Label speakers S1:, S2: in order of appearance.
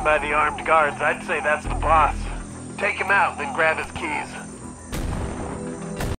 S1: by the armed guards, I'd say that's the boss. Take him out, then grab his keys.